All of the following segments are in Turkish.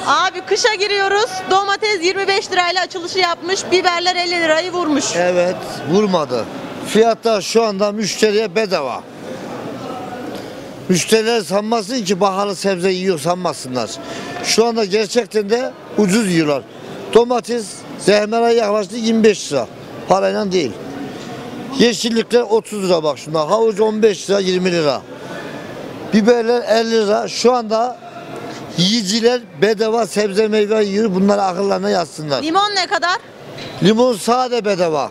Abi kışa giriyoruz. Domates 25 lirayla açılışı yapmış. Biberler 50 lirayı vurmuş. Evet, vurmadı. Fiyatlar şu anda müşteriye bedava. Müşteriler sanmasın ki pahalı sebze yiyor sanmasınlar. Şu anda gerçekten de ucuz yiyorlar. Domates zehmera yaklaştı 25 lira. Parayla değil. Yeşillikler 30 lira bak şuna. Havuç 15 lira 20 lira. Biberler 50 lira. Şu anda yiyiciler bedava sebze meyve yiyor. Bunları akıllarına yazsınlar. Limon ne kadar? Limon sade bedava.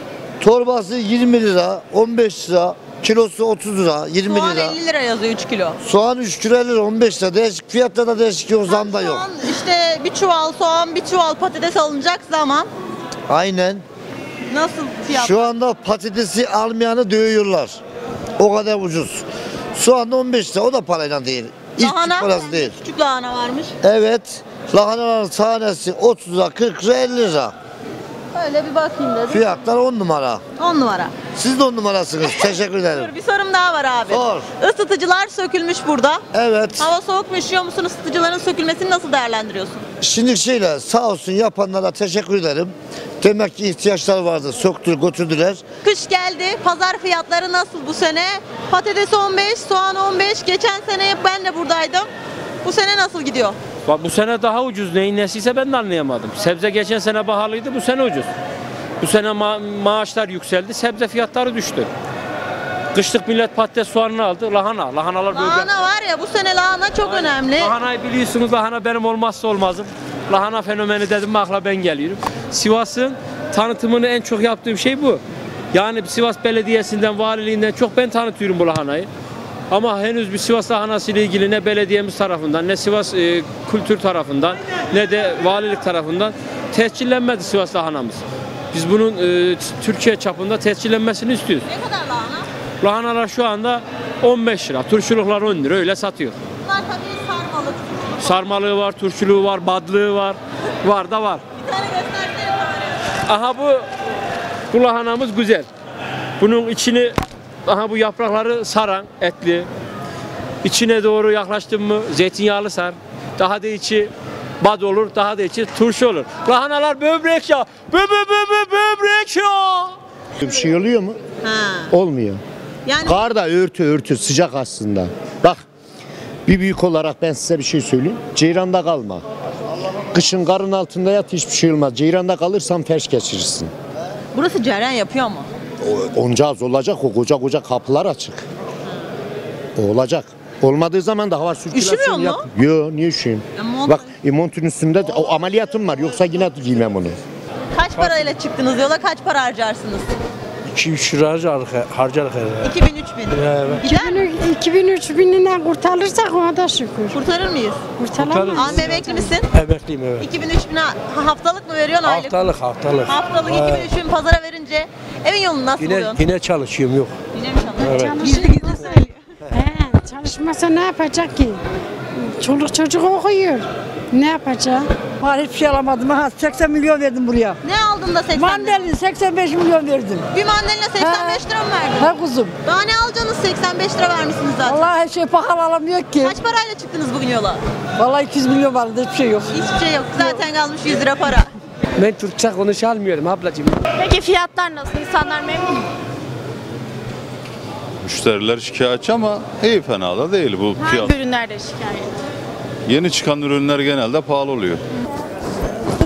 Torbası 20 lira, 15 lira, kilosu 30 lira, 20 Soğan lira. 50 lira yazıyor 3 kilo. Soğan 3 kilo 50 lira, 15 lira. Değişik fiyatta da değişik yok, zam da Şu yok. an işte bir çuval soğan, bir çuval patates alınacak zaman Aynen. nasıl fiyat? Şu anda patatesi almayanı dövüyorlar. O kadar ucuz. Soğan da 15 lira, o da parayla değil. İlk Lahana, parası değil. küçük lahana varmış. Evet. Lahanaların tanesi 30 lira, 40 lira, 50 lira. Öyle bir bakayım dedim. Fiyatlar 10 numara. 10 numara. Siz de 10 numarasınız. Teşekkür ederim. Dur bir sorum daha var abi. Sor. Isıtıcılar sökülmüş burada. Evet. Hava soğuk mu, üşüyor musun? Isıtıcıların sökülmesini nasıl değerlendiriyorsun? Şimdi sağ olsun yapanlara teşekkür ederim. Demek ki ihtiyaçlar vardı. Söktür götürdüler. Kış geldi. Pazar fiyatları nasıl bu sene? Patates 15, soğan 15. Geçen sene ben de buradaydım. Bu sene nasıl gidiyor? Bak bu sene daha ucuz. Neyin nesiyse ben de anlayamadım. Sebze geçen sene pahalıydı, bu sene ucuz. Bu sene maaşlar yükseldi, sebze fiyatları düştü. Kışlık millet patates soğanını aldı, lahanalar böyle. Lahana var ya, bu sene lahana çok önemli. Lahanayı biliyorsunuz, lahana benim olmazsa olmazım. Lahana fenomeni dedim mi akla ben geliyorum. Sivas'ın tanıtımını en çok yaptığım şey bu. Yani Sivas Belediyesi'nden, valiliğinden çok ben tanıtıyorum bu lahanayı. Ama henüz bir Sivas lahanası ile ilgili ne belediyemiz tarafından, ne Sivas kültür tarafından, ne de valilik tarafından tescillenmedi Sivas lahanamız. Biz bunun Türkiye çapında tescillenmesini istiyoruz. Ne kadar lahana? Lahanalar şu anda 15 lira, turşuluklar 10 lira öyle satıyor. Bunlar tabii sarmalık. Sarmalığı var, turşuluğu var, badlığı var. Var da var. Bir tane göstersene bari. Aha bu lahanamız güzel. Bunun içini, aha bu yaprakları saran, etli. İçine doğru yaklaştın mı zeytinyağlı sar. Daha da içi bad olur, daha da içi turşu olur. Lahanalar böbrek ya. Böbrek ya. Bir şey oluyor mu? Ha. Olmuyor. Yani Kar da örtü sıcak aslında. Bak bir büyük olarak ben size bir şey söyleyeyim. Ceyranda kalma. Kışın karın altında yat hiçbir şey olmaz. Ceyranda kalırsan felç geçirirsin. burası cereyan yapıyor mu? Onca az olacak o koca kapılar açık. O olacak. Olmadığı zaman da hava sirkülasyonu Üşümüyor mu? yap. Yo niye üşüyeyim? Mont- Bak montun üstünde o ameliyatım var yoksa yine giymem onu. Kaç parayla çıktınız yola? Kaç para harcarsınız? 2-3 lira harcarız herhalde. 2000-3000. Evet. Gider mi? 2000-3000'inden kurtarırsak ona da şükür. Kurtarır mıyız? Kurtaramayız. Abi emekli misin? Emekliyim evet. 2000-3000 haftalık mı veriyorsun aylık? Haftalık. Haftalık Evet. 2000-3000 pazara verince evin yolunu nasıl buluyorsun? Yine çalışıyorum yok. Yine mi çalışıyorsun? Evet. Gizli gizli söylüyor. Çalışmasa ne yapacak ki? Çoluk çocuk okuyor. Ne yapacak? Var hiçbir şey alamadım. Ha, 80 milyon verdim buraya. Ne aldın da 80 lira? Mandalin 85 milyon verdim. Bir mandalina 85 lira mı verdin? Ha kuzum. Daha ne alacaksınız? 85 lira vermişsiniz zaten. Vallahi her şey pahalı alamıyor ki. Kaç parayla çıktınız bugün yola? Vallahi 200 milyon vardı hiçbir şey yok. Hiçbir şey yok. Zaten kalmış 100 lira para. Ben Türkçe konuşamıyorum ablacığım. Peki fiyatlar nasıl? İnsanlar memnun mu? Müşteriler şikayetçi ama iyi fena da değil bu fiyat. Hangi ürünlerde şikayet? Yeni çıkan ürünler genelde pahalı oluyor.